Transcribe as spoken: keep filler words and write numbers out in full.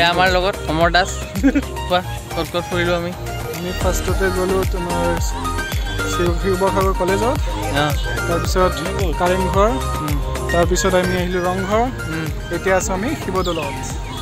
এয়া আমাৰ লগত অমৰ দাস কোৱা ক'ত ক'ত ফুৰিলোঁ আমি আমি ফাৰ্ষ্টতে গ'লোঁ তোমাৰ শিৱসাগৰ কলেজত তাৰপিছত কাৰেংঘৰ তাৰপিছত আমি আহিলোঁ ৰংঘৰ এতিয়া আছোঁ আমি শিৱদৌলত